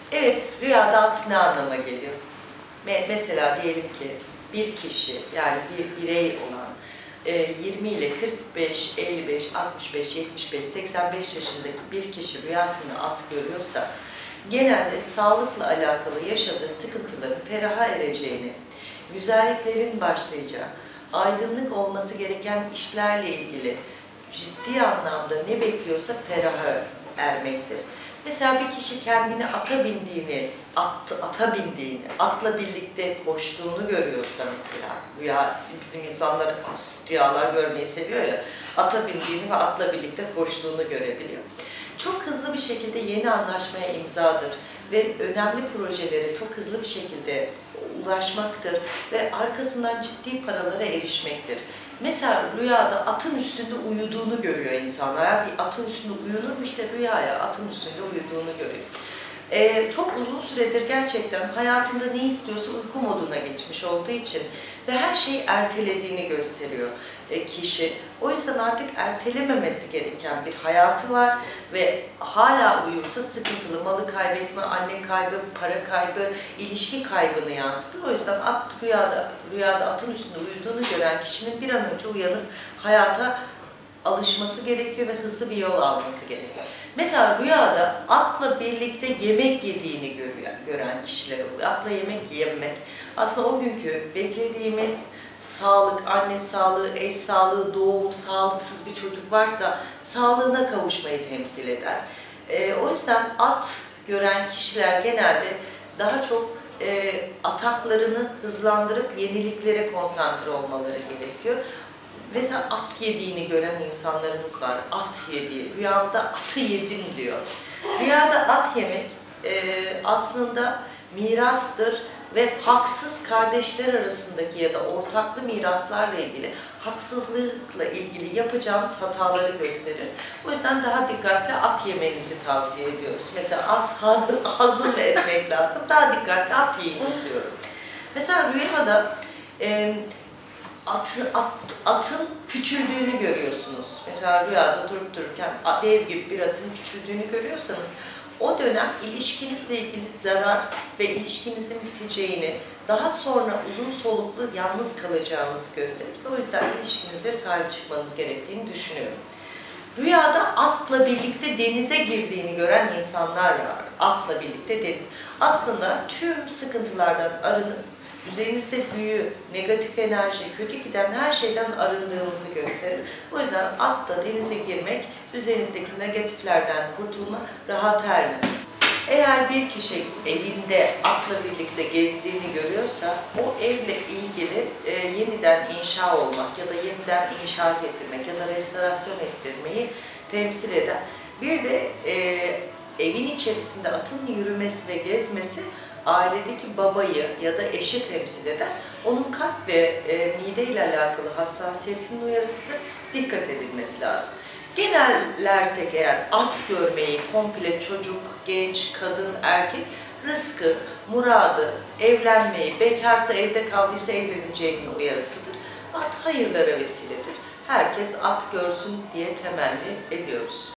Evet, rüyada at ne anlama geliyor? Mesela diyelim ki bir kişi, yani bir birey olan 20 ile 45, 55, 65, 75, 85 yaşındaki bir kişi rüyasında at görüyorsa genelde sağlıkla alakalı yaşadığı sıkıntıların feraha ereceğini, güzelliklerin başlayacağı, aydınlık olması gereken işlerle ilgili ciddi anlamda ne bekliyorsa feraha ermektir. Mesela bir kişi kendini ata bindiğini, atla birlikte koştuğunu görüyorsa mesela, rüya, bizim insanlar rüyalar görmeyi seviyor ya, ata bindiğini ve atla birlikte koştuğunu görebiliyor. Çok hızlı bir şekilde yeni anlaşmaya imzadır ve önemli projelere çok hızlı bir şekilde ulaşmaktır ve arkasından ciddi paralara erişmektir. Mesela rüyada atın üstünde uyuduğunu görüyor insanlar. Bir atın üstünde uyunur mu? İşte rüyaya atın üstünde uyuduğunu görüyor. Çok uzun süredir gerçekten hayatında ne istiyorsa uyku moduna geçmiş olduğu için ve her şeyi ertelediğini gösteriyor kişi. O yüzden artık ertelememesi gereken bir hayatı var ve hala uyursa sıkıntılı, malı kaybetme, anne kaybı, para kaybı, ilişki kaybını yansıtır. O yüzden rüyada atın üstünde uyuduğunu gören kişinin bir an önce uyanıp hayata alışması gerekiyor ve hızlı bir yol alması gerekiyor. Mesela rüyada atla birlikte yemek yediğini gören kişiler oluyor. Atla yemek yemek aslında o günkü beklediğimiz sağlık, anne sağlığı, eş sağlığı, doğum, sağlıksız bir çocuk varsa sağlığına kavuşmayı temsil eder. O yüzden at gören kişiler genelde daha çok ataklarını hızlandırıp yeniliklere konsantre olmaları gerekiyor. Mesela at yediğini gören insanlarımız var. At yediği, rüyamda atı yedim diyor. Rüyada at yemek aslında mirastır ve haksız kardeşler arasındaki ya da ortaklı miraslarla ilgili, haksızlıkla ilgili yapacağımız hataları gösterir. O yüzden daha dikkatli at yemenizi tavsiye ediyoruz. Mesela at hazım etmek lazım, daha dikkatli at yiyiniz diyorum. Mesela rüyada atın küçüldüğünü görüyorsunuz. Mesela rüyada durup dururken dev gibi bir atın küçüldüğünü görüyorsanız o dönem ilişkinizle ilgili zarar ve ilişkinizin biteceğini, daha sonra uzun soluklu yalnız kalacağınızı gösterir. O yüzden ilişkinize sahip çıkmanız gerektiğini düşünüyorum. Rüyada atla birlikte denize girdiğini gören insanlar var. Atla birlikte deniz. Aslında tüm sıkıntılardan arınıp üzerinizde büyü, negatif enerji, kötü giden her şeyden arındığınızı gösterir. O yüzden atla denize girmek, üzerinizdeki negatiflerden kurtulma, rahat erme. Eğer bir kişi evinde atla birlikte gezdiğini görüyorsa, o evle ilgili yeniden inşa olmak ya da yeniden inşaat ettirmek ya da restorasyon ettirmeyi temsil eder. Bir de evin içerisinde atın yürümesi ve gezmesi, ailedeki babayı ya da eşi temsil eder. Onun kalp ve mide ile alakalı hassasiyetinin uyarısına dikkat edilmesi lazım. Genellersek eğer at görmeyi komple çocuk, genç, kadın, erkek, rızkı, muradı, evlenmeyi, bekarsa evde kaldıysa evleneceğinin uyarısıdır. At hayırlara vesiledir. Herkes at görsün diye temenni ediyoruz.